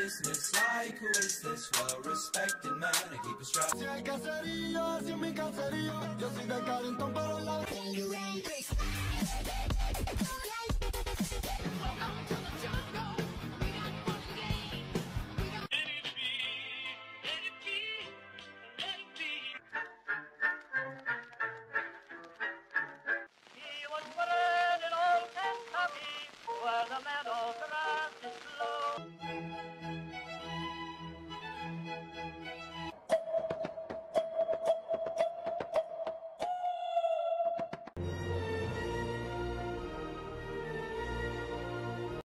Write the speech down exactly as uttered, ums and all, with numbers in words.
business. Like, who is this well-respected man? I keep a strap. Si hay caserío, si en mi caserío, yo soy de calentón, pero la...